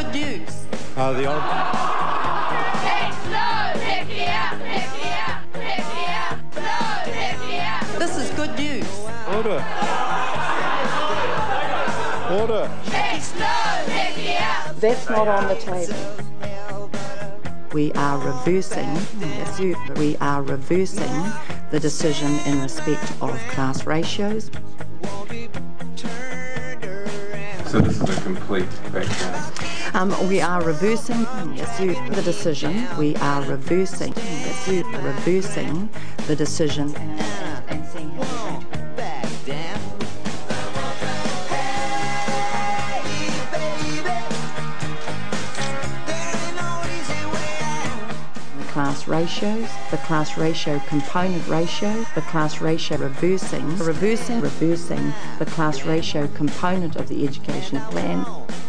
good news. The This is good news. Order. Order. That's not on the table. We are reversing the decision in respect of class ratios. So this is a complete backdown. We are reversing the decision. We are reversing the decision. And seeing how class ratios, the class ratio component ratio, the class ratio reversing the class ratio component of the education plan.